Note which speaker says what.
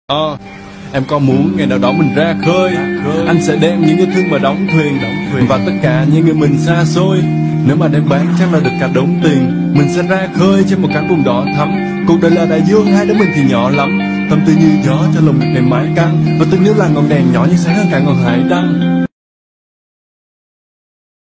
Speaker 1: Em có muốn ngày nào đó mình ra khơi, anh sẽ đem những yêu thương mà đóng thuyền, và tất cả những người mình xa xôi. Nếu mà đem bán chắc là được cả đống tiền. Mình sẽ ra khơi trên một cánh vùng đỏ thắm. Cuộc đời là đại dương, hai đứa mình thì nhỏ lắm. Tâm tư như gió cho lòng mình ngày mãi căng, và từng nhớ là ngọn đèn nhỏ nhưng sáng hơn cả ngọn hải đăng.